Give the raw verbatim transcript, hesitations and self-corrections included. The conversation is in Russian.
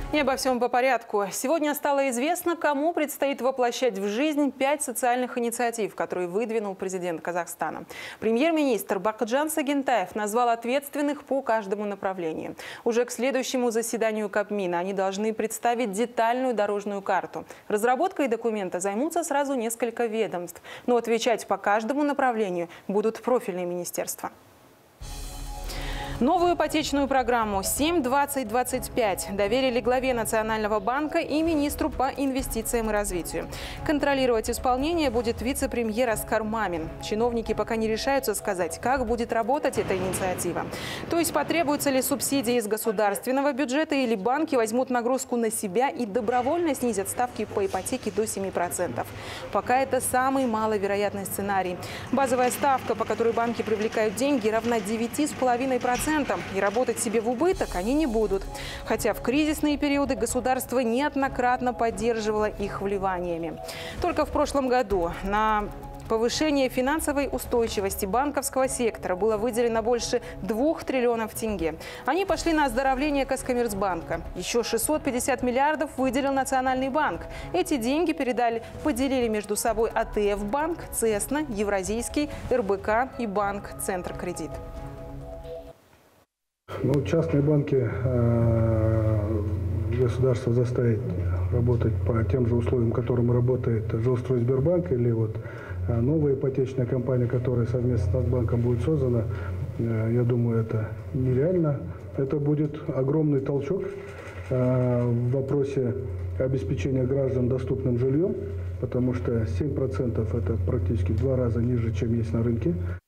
И обо всем по порядку. Сегодня стало известно, кому предстоит воплощать в жизнь пять социальных инициатив, которые выдвинул президент Казахстана. Премьер-министр Бакытжан Сагентаев назвал ответственных по каждому направлению. Уже к следующему заседанию Кабмина они должны представить детальную дорожную карту. Разработкой документа займутся сразу несколько ведомств, но отвечать по каждому направлению будут профильные министерства. Новую ипотечную программу семь двадцать двадцать пять доверили главе Национального банка и министру по инвестициям и развитию. Контролировать исполнение будет вице-премьер Аскар Мамин. Чиновники пока не решаются сказать, как будет работать эта инициатива. То есть потребуются ли субсидии из государственного бюджета или банки возьмут нагрузку на себя и добровольно снизят ставки по ипотеке до семи процентов. Пока это самый маловероятный сценарий. Базовая ставка, по которой банки привлекают деньги, равна девяти с половиной процентам. И работать себе в убыток они не будут. Хотя в кризисные периоды государство неоднократно поддерживало их вливаниями. Только в прошлом году на повышение финансовой устойчивости банковского сектора было выделено больше двух триллионов тенге. Они пошли на оздоровление Казкоммерцбанка. Еще шестьсот пятьдесят миллиардов выделил Национальный банк. Эти деньги передали, поделили между собой АТФ-банк, Цесна, Евразийский, РБК и банк Центркредит. Ну, частные банки э, государство заставить работать по тем же условиям, которым работает Жилстройсбербанк или вот э, новая ипотечная компания, которая совместно с Нацбанком будет создана, э, я думаю, это нереально. Это будет огромный толчок э, в вопросе обеспечения граждан доступным жильем, потому что семь процентов это практически в два раза ниже, чем есть на рынке.